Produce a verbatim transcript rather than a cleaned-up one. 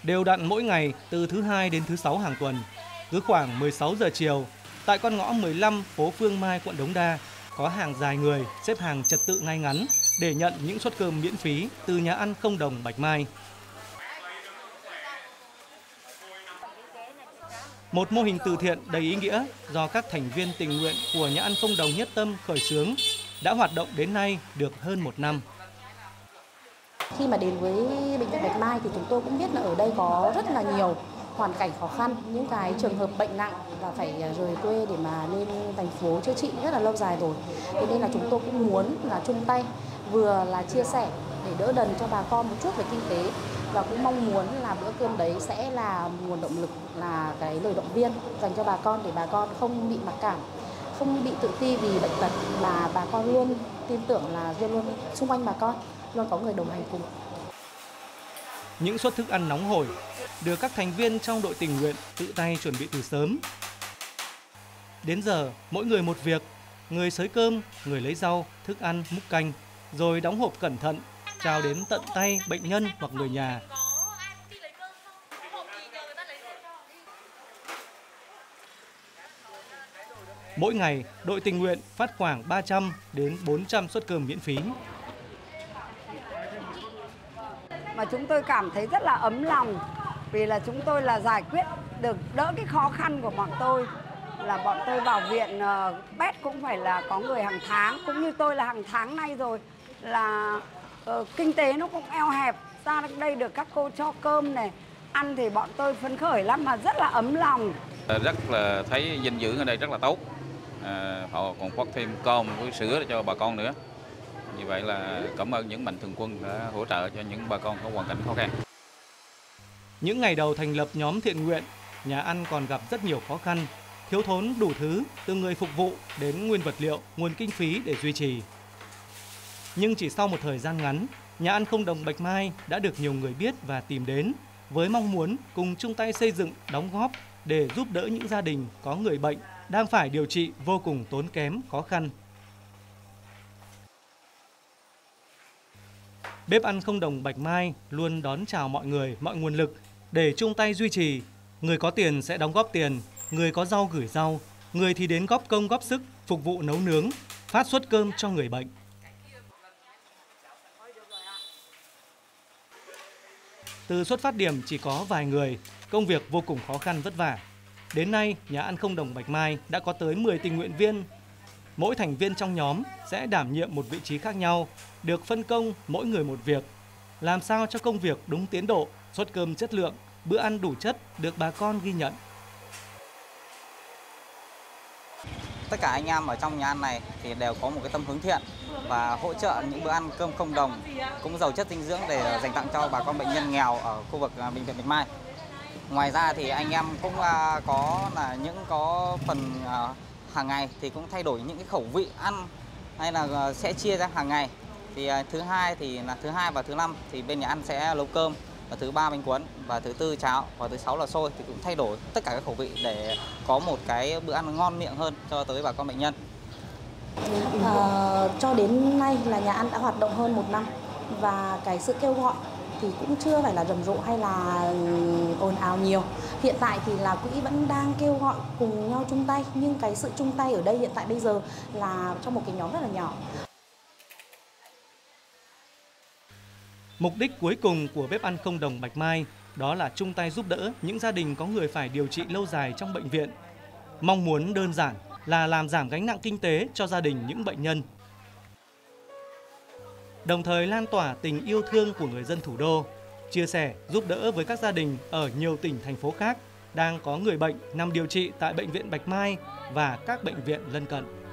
đều đặn mỗi ngày từ thứ hai đến thứ sáu hàng tuần. Cứ khoảng mười sáu giờ chiều, tại con ngõ mười lăm phố Phương Mai, quận Đống Đa, có hàng dài người xếp hàng trật tự ngay ngắn để nhận những suất cơm miễn phí từ nhà ăn không đồng Bạch Mai. Một mô hình từ thiện đầy ý nghĩa do các thành viên tình nguyện của nhà ăn không đồng Nhất Tâm khởi xướng đã hoạt động đến nay được hơn một năm. Khi mà đến với bệnh viện Bạch Mai thì chúng tôi cũng biết là ở đây có rất là nhiều hoàn cảnh khó khăn, những cái trường hợp bệnh nặng và phải rời quê để mà lên thành phố chữa trị rất là lâu dài rồi. Thế nên là chúng tôi cũng muốn là chung tay vừa là chia sẻ để đỡ đần cho bà con một chút về kinh tế, và cũng mong muốn là bữa cơm đấy sẽ là nguồn động lực, là cái lời động viên dành cho bà con để bà con không bị mặc cảm, không bị tự ti vì bệnh tật, mà bà con luôn tin tưởng là luôn luôn xung quanh bà con luôn có người đồng hành cùng. Những suất thức ăn nóng hổi được các thành viên trong đội tình nguyện tự tay chuẩn bị từ sớm. Đến giờ, mỗi người một việc, người xới cơm, người lấy rau, thức ăn, múc canh, rồi đóng hộp cẩn thận, trao đến tận tay bệnh nhân hoặc người nhà. Mỗi ngày, đội tình nguyện phát khoảng ba trăm đến bốn trăm suất cơm miễn phí. Mà chúng tôi cảm thấy rất là ấm lòng, vì là chúng tôi là giải quyết được đỡ cái khó khăn của bọn tôi. Là bọn tôi vào viện uh, pét cũng phải là có người hàng tháng, cũng như tôi là hàng tháng nay rồi, là uh, kinh tế nó cũng eo hẹp, ra đây được các cô cho cơm này, ăn thì bọn tôi phấn khởi lắm, mà rất là ấm lòng. Rất là thấy dinh dưỡng ở đây rất là tốt, à, họ còn phát thêm cơm với sữa cho bà con nữa. Như vậy là cảm ơn những mạnh thường quân đã hỗ trợ cho những bà con có hoàn cảnh khó khăn. Những ngày đầu thành lập nhóm thiện nguyện, nhà ăn còn gặp rất nhiều khó khăn, thiếu thốn đủ thứ, từ người phục vụ đến nguyên vật liệu, nguồn kinh phí để duy trì. Nhưng chỉ sau một thời gian ngắn, nhà ăn không đồng Bạch Mai đã được nhiều người biết và tìm đến với mong muốn cùng chung tay xây dựng, đóng góp để giúp đỡ những gia đình có người bệnh đang phải điều trị vô cùng tốn kém, khó khăn. Bếp ăn không đồng Bạch Mai luôn đón chào mọi người, mọi nguồn lực để chung tay duy trì. Người có tiền sẽ đóng góp tiền, người có rau gửi rau, người thì đến góp công góp sức phục vụ nấu nướng, phát suất cơm cho người bệnh. Từ xuất phát điểm chỉ có vài người, công việc vô cùng khó khăn vất vả. Đến nay, nhà ăn không đồng Bạch Mai đã có tới mười tình nguyện viên. Mỗi thành viên trong nhóm sẽ đảm nhiệm một vị trí khác nhau, được phân công mỗi người một việc. Làm sao cho công việc đúng tiến độ, suất cơm chất lượng, bữa ăn đủ chất được bà con ghi nhận. Tất cả anh em ở trong nhà ăn này thì đều có một cái tâm hướng thiện và hỗ trợ những bữa ăn cơm không đồng cũng giàu chất dinh dưỡng để dành tặng cho bà con bệnh nhân nghèo ở khu vực bệnh viện Bạch Mai. Ngoài ra thì anh em cũng có là những có phần hàng ngày thì cũng thay đổi những cái khẩu vị ăn, hay là sẽ chia ra hàng ngày. Thì thứ hai thì là thứ hai và thứ năm thì bên nhà ăn sẽ nấu cơm, và thứ ba bánh cuốn, và thứ tư cháo, và thứ sáu là xôi, thì cũng thay đổi tất cả các khẩu vị để có một cái bữa ăn ngon miệng hơn cho tới bà con bệnh nhân. À, cho đến nay là nhà ăn đã hoạt động hơn một năm, và cái sự kêu gọi thì cũng chưa phải là rầm rộ hay là ồn ào nhiều. Hiện tại thì là quỹ vẫn đang kêu gọi cùng nhau chung tay, nhưng cái sự chung tay ở đây hiện tại bây giờ là trong một cái nhóm rất là nhỏ. Mục đích cuối cùng của bếp ăn không đồng Bạch Mai đó là chung tay giúp đỡ những gia đình có người phải điều trị lâu dài trong bệnh viện. Mong muốn đơn giản là làm giảm gánh nặng kinh tế cho gia đình những bệnh nhân, đồng thời lan tỏa tình yêu thương của người dân thủ đô, chia sẻ giúp đỡ với các gia đình ở nhiều tỉnh, thành phố khác đang có người bệnh nằm điều trị tại bệnh viện Bạch Mai và các bệnh viện lân cận.